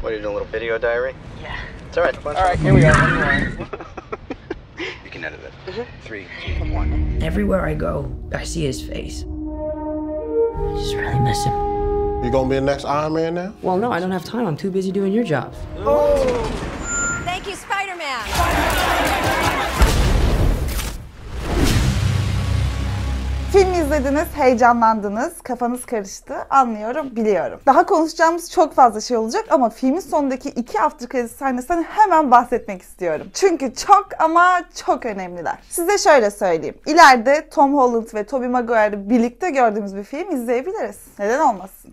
What, are you doing a little video diary? Yeah. It's alright. Alright, here we go. You can edit it. 3, 2, 1. Everywhere I go, I see his face. I just really miss him. You gonna be the next Iron Man now? Well, no, I don't have time. I'm too busy doing your job. Thank you, Spider-Man. Film izlediniz, heyecanlandınız, kafanız karıştı, anlıyorum, biliyorum. Daha konuşacağımız çok fazla şey olacak ama filmin sonundaki 2 after credits sahnesinden hemen bahsetmek istiyorum. Çünkü çok ama çok önemliler. Size şöyle söyleyeyim. İleride Tom Holland ve Tobey Maguire'ı birlikte gördüğümüz bir film izleyebiliriz. Neden olmasın?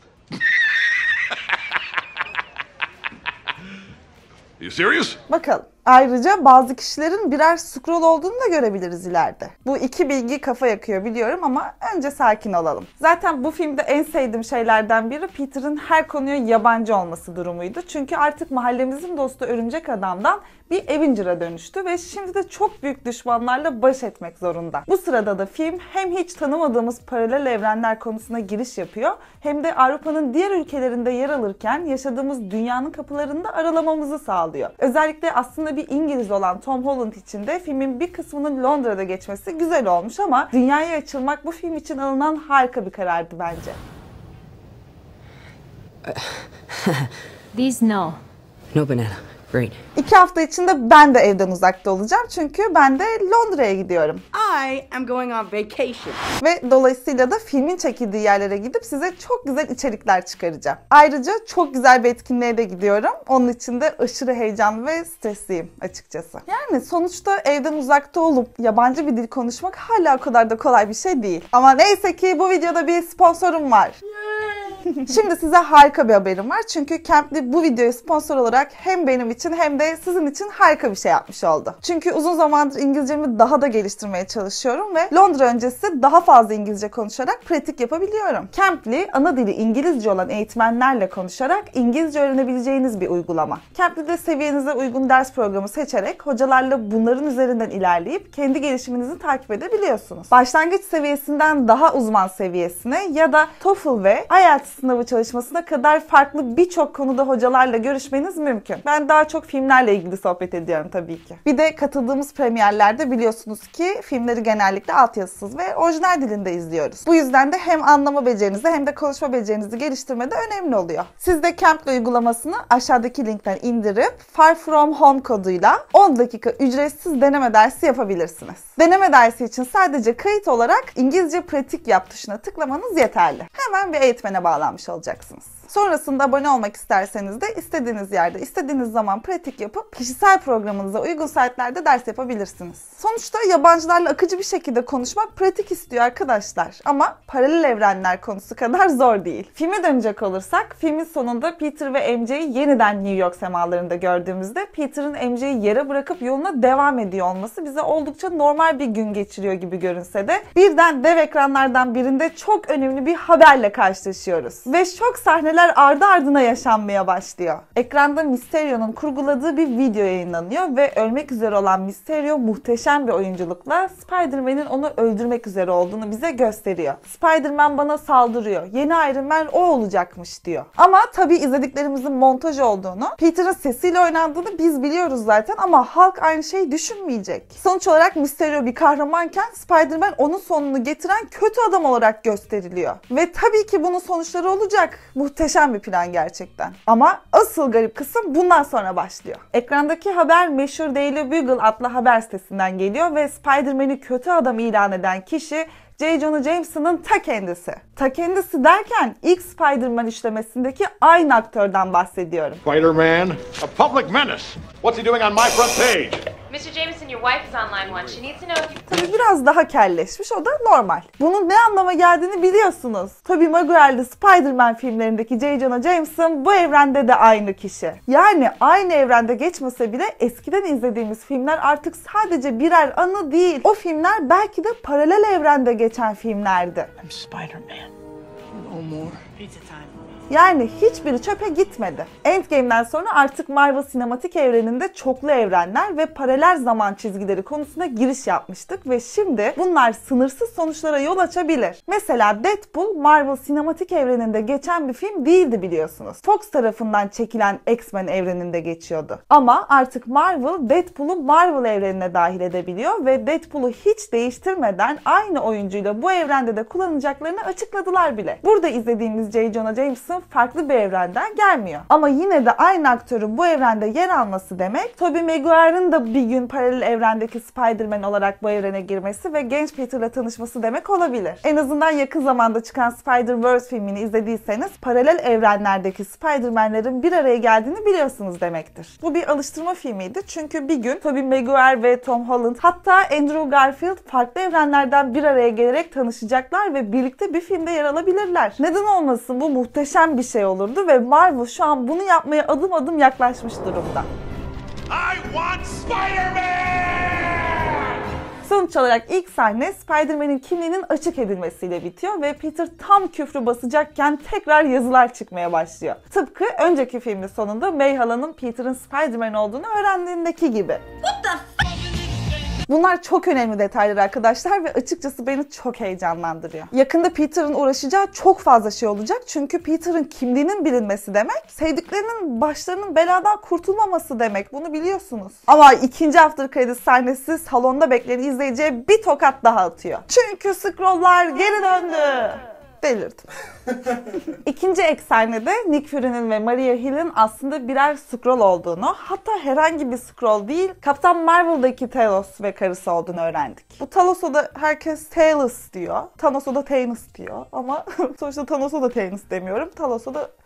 You serious? Bakalım. Ayrıca bazı kişilerin birer scroll olduğunu da görebiliriz ileride. Bu iki bilgi kafa yakıyor biliyorum ama önce sakin olalım. Zaten bu filmde en sevdiğim şeylerden biri Peter'ın her konuya yabancı olması durumuydu. Çünkü artık mahallemizin dostu Örümcek Adam'dan bir Avenger'a dönüştü ve şimdi de çok büyük düşmanlarla baş etmek zorunda. Bu sırada da film hem hiç tanımadığımız paralel evrenler konusuna giriş yapıyor hem de Avrupa'nın diğer ülkelerinde yer alırken yaşadığımız dünyanın kapılarını da aralamamızı sağlıyor. Özellikle aslında bir İngiliz olan Tom Holland için de filmin bir kısmının Londra'da geçmesi güzel olmuş ama dünyaya açılmak bu film için alınan harika bir karardı bence. These no. No banana. Great. 2 hafta içinde ben de evden uzakta olacağım çünkü ben de Londra'ya gidiyorum. I am going on vacation. Ve dolayısıyla da filmin çekildiği yerlere gidip size çok güzel içerikler çıkaracağım. Ayrıca çok güzel bir etkinliğe de gidiyorum. Onun için de aşırı heyecanlı ve stresliyim açıkçası. Yani sonuçta evden uzakta olup yabancı bir dil konuşmak hala o kadar da kolay bir şey değil. Ama neyse ki bu videoda bir sponsorum var. Şimdi size harika bir haberim var. Çünkü Camply bu videoya sponsor olarak hem benim için hem de sizin için harika bir şey yapmış oldu. Çünkü uzun zamandır İngilizcemi daha da geliştirmeye çalışıyorum ve Londra öncesi daha fazla İngilizce konuşarak pratik yapabiliyorum. Camply, ana dili İngilizce olan eğitmenlerle konuşarak İngilizce öğrenebileceğiniz bir uygulama. Camply'de seviyenize uygun ders programı seçerek hocalarla bunların üzerinden ilerleyip kendi gelişiminizi takip edebiliyorsunuz. Başlangıç seviyesinden daha uzman seviyesine ya da TOEFL ve IELTS sınavı çalışmasına kadar farklı birçok konuda hocalarla görüşmeniz mümkün. Ben daha çok filmlerle ilgili sohbet ediyorum tabii ki. Bir de katıldığımız premierlerde biliyorsunuz ki filmleri genellikle altyazısız ve orijinal dilinde izliyoruz. Bu yüzden de hem anlama becerinizi hem de konuşma becerinizi geliştirmede önemli oluyor. Siz de Camply uygulamasını aşağıdaki linkten indirip Far From Home koduyla 10 dakika ücretsiz deneme dersi yapabilirsiniz. Deneme dersi için sadece kayıt olarak İngilizce pratik yap tuşuna tıklamanız yeterli. Hemen bir eğitmene bağlanmış olacaksınız. Sonrasında abone olmak isterseniz de istediğiniz yerde, istediğiniz zaman pratik yapıp kişisel programınıza uygun saatlerde ders yapabilirsiniz. Sonuçta yabancılarla akıcı bir şekilde konuşmak pratik istiyor arkadaşlar. Ama paralel evrenler konusu kadar zor değil. Filme dönecek olursak, filmin sonunda Peter ve MJ'yi yeniden New York semalarında gördüğümüzde Peter'ın MJ'yi yere bırakıp yoluna devam ediyor olması bize oldukça normal bir gün geçiriyor gibi görünse de birden dev ekranlardan birinde çok önemli bir haberle karşılaşıyoruz. Ve şok sahneler ardı ardına yaşanmaya başlıyor. Ekranda Mysterio'nun kurguladığı bir video yayınlanıyor ve ölmek üzere olan Mysterio muhteşem bir oyunculukla Spider-Man'in onu öldürmek üzere olduğunu bize gösteriyor. Spider-Man bana saldırıyor. Yeni Iron Man o olacakmış diyor. Ama tabii izlediklerimizin montaj olduğunu, Peter'ın sesiyle oynandığını biz biliyoruz zaten ama halk aynı şeyi düşünmeyecek. Sonuç olarak Mysterio bir kahramanken Spider-Man onun sonunu getiren kötü adam olarak gösteriliyor. Ve tabii ki bunun sonuçları olacak. Muhteşem bir plan gerçekten. Ama asıl garip kısım bundan sonra başlıyor. Ekrandaki haber meşhur Daily Bugle adlı haber sitesinden geliyor ve Spider-Man'i kötü adam ilan eden kişi J. Jonah Jameson'ın ta kendisi. Ta kendisi derken ilk Spider-Man işlemesindeki aynı aktörden bahsediyorum. Spider-Man, a public menace. What's he doing on my front page? Mr. Jameson, your wife is on line one. She needs to know if you... Tabii biraz daha kelleşmiş, o da normal. Bunun ne anlama geldiğini biliyorsunuz. Tobey Maguire'lı Spider-Man filmlerindeki J. Jonah Jameson bu evrende de aynı kişi. Yani aynı evrende geçmese bile eskiden izlediğimiz filmler artık sadece birer anı değil. O filmler belki de paralel evrende geçen filmlerdi. I'm Spider-Man. No more. Pizza time. Yani hiçbiri çöpe gitmedi. Endgame'den sonra artık Marvel sinematik evreninde çoklu evrenler ve paralel zaman çizgileri konusuna giriş yapmıştık ve şimdi bunlar sınırsız sonuçlara yol açabilir. Mesela Deadpool Marvel sinematik evreninde geçen bir film değildi biliyorsunuz. Fox tarafından çekilen X-Men evreninde geçiyordu. Ama artık Marvel Deadpool'u Marvel evrenine dahil edebiliyor ve Deadpool'u hiç değiştirmeden aynı oyuncuyla bu evrende de kullanacaklarını açıkladılar bile. Burada izlediğimiz J. Jonah Jameson farklı bir evrenden gelmiyor. Ama yine de aynı aktörün bu evrende yer alması demek, Tobey Maguire'ın da bir gün paralel evrendeki Spider-Man olarak bu evrene girmesi ve genç Peter'la tanışması demek olabilir. En azından yakın zamanda çıkan Spider-Verse filmini izlediyseniz paralel evrenlerdeki Spider-Man'lerin bir araya geldiğini biliyorsunuz demektir. Bu bir alıştırma filmiydi çünkü bir gün Tobey Maguire ve Tom Holland hatta Andrew Garfield farklı evrenlerden bir araya gelerek tanışacaklar ve birlikte bir filmde yer alabilirler. Neden olmasın, bu muhteşem bir şey olurdu ve Marvel şu an bunu yapmaya adım adım yaklaşmış durumda. I want Spider-Man! Sonuç olarak ilk sahne Spider-Man'in kimliğinin açık edilmesiyle bitiyor ve Peter tam küfrü basacakken tekrar yazılar çıkmaya başlıyor. Tıpkı önceki filmin sonunda May hala'nın Peter'ın Spider-Man olduğunu öğrendiğindeki gibi. Bunlar çok önemli detaylar arkadaşlar ve açıkçası beni çok heyecanlandırıyor. Yakında Peter'ın uğraşacağı çok fazla şey olacak çünkü Peter'ın kimliğinin bilinmesi demek, sevdiklerinin başlarının beladan kurtulmaması demek. Bunu biliyorsunuz. Ama ikinci after credits sahnesi salonda bekleyen izleyiciye bir tokat daha atıyor. Çünkü Skrull'lar geri döndü. Delirdim. İkinci ek sahnede Nick Fury'nin ve Maria Hill'in aslında birer Skrull olduğunu, hatta herhangi bir Skrull değil, Kaptan Marvel'daki Talos ve karısı olduğunu öğrendik. Bu Talos'a da herkes Talos diyor. Thanos'a da Thanos diyor ama sonuçta Thanos'a da Thanos demiyorum. Talos'a da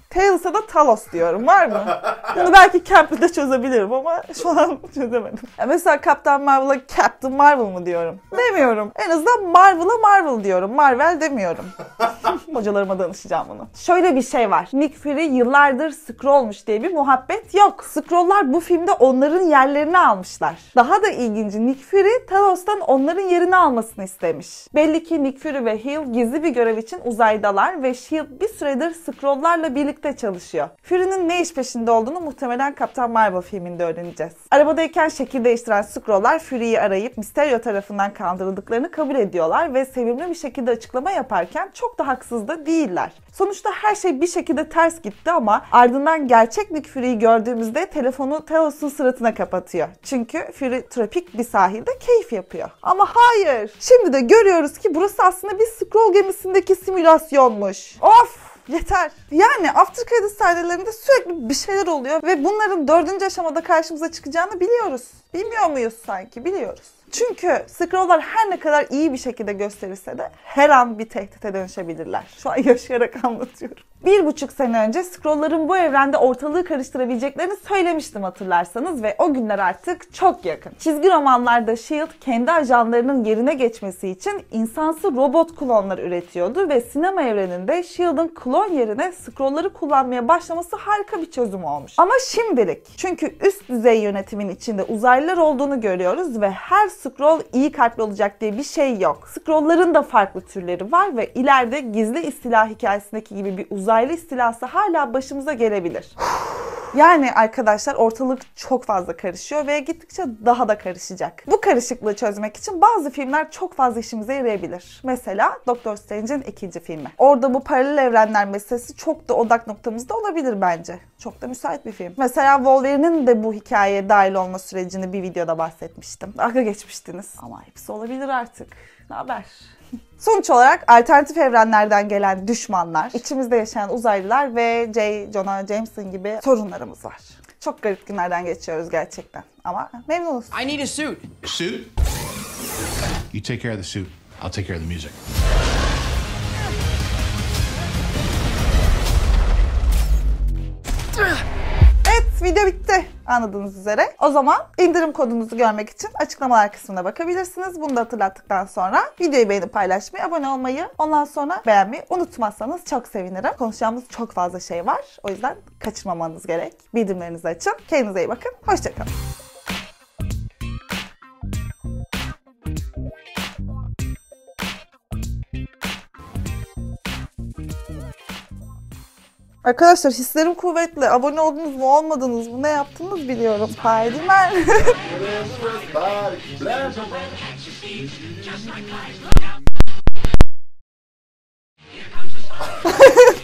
Talos diyorum. Var mı? Bunu belki Campbell'de çözebilirim ama şu an çözemedim. Mesela Kaptan Marvel'a Captain Marvel mı diyorum? Demiyorum. En azından Marvel'a Marvel diyorum. Marvel demiyorum. Hocalarıma danışacağım bunu. Şöyle bir şey var. Nick Fury yıllardır Skrull'muş diye bir muhabbet yok. Skrull'lar bu filmde onların yerlerini almışlar. Daha da ilginci, Nick Fury Talos'tan onların yerini almasını istemiş. Belli ki Nick Fury ve Hill gizli bir görev için uzaydalar ve S.H.I.E.L.D. bir süredir Skrull'larla birlikte çalışıyor. Fury'nin ne iş peşinde olduğunu muhtemelen Kaptan Marvel filminde öğreneceğiz. Arabadayken şekil değiştiren Skrull'lar Fury'yi arayıp Mysterio tarafından kandırıldıklarını kabul ediyorlar ve sevimli bir şekilde açıklama yaparken çok da haksız da değiller. Sonuçta her şey bir şekilde ters gitti ama ardından gerçek Nick Fury'yi gördüğümüzde telefonu Talos'un suratına kapatıyor. Çünkü Fury tropik bir sahilde keyif yapıyor. Ama hayır! Şimdi de görüyoruz ki burası aslında bir Skrull gemisindeki simülasyonmuş. Of! Yeter. Yani after credits sahnelerinde sürekli bir şeyler oluyor ve bunların 4. aşamada karşımıza çıkacağını biliyoruz. Bilmiyor muyuz sanki? Biliyoruz. Çünkü Skrull'lar her ne kadar iyi bir şekilde gösterilse de her an bir tehdite dönüşebilirler. Şu an yaşayarak anlatıyorum. 1,5 sene önce Skrull'ların bu evrende ortalığı karıştırabileceklerini söylemiştim hatırlarsanız ve o günler artık çok yakın. Çizgi romanlarda S.H.I.E.L.D. kendi ajanlarının yerine geçmesi için insansı robot klonlar üretiyordu ve sinema evreninde S.H.I.E.L.D.'ın klon yerine Skrull'ları kullanmaya başlaması harika bir çözüm olmuş. Ama şimdilik, çünkü üst düzey yönetimin içinde uzaylılar olduğunu görüyoruz ve her Skrull iyi kalpli olacak diye bir şey yok. Skrull'ların da farklı türleri var ve ileride gizli istila hikayesindeki gibi bir uzaylı istilası hala başımıza gelebilir. Yani arkadaşlar ortalık çok fazla karışıyor ve gittikçe daha da karışacak. Bu karışıklığı çözmek için bazı filmler çok fazla işimize yarayabilir. Mesela Doctor Strange'in 2. filmi. Orada bu paralel evrenler meselesi çok da odak noktamızda olabilir bence. Çok da müsait bir film. Mesela Wolverine'in de bu hikayeye dahil olma sürecini bir videoda bahsetmiştim. Dalga geçmiştiniz. Ama hepsi olabilir artık. Ne haber? Sonuç olarak alternatif evrenlerden gelen düşmanlar, içimizde yaşayan uzaylılar ve J. Jonah Jameson gibi sorunlarımız var. Çok garip günlerden geçiyoruz gerçekten ama memnunuz. I need a suit. A suit? You take care of the suit. I'll take care of the music. Evet, video bitti anladığınız üzere. O zaman indirim kodunuzu görmek için açıklamalar kısmına bakabilirsiniz. Bunu da hatırlattıktan sonra videoyu beğenip paylaşmayı, abone olmayı, ondan sonra beğenmeyi unutmazsanız çok sevinirim. Konuşacağımız çok fazla şey var. O yüzden kaçırmamanız gerek. Bildirimlerinizi açın. Kendinize iyi bakın. Hoşçakalın. Arkadaşlar hislerim kuvvetli. Abone oldunuz mu olmadınız mı ne yaptınız biliyorum. Spider-Man.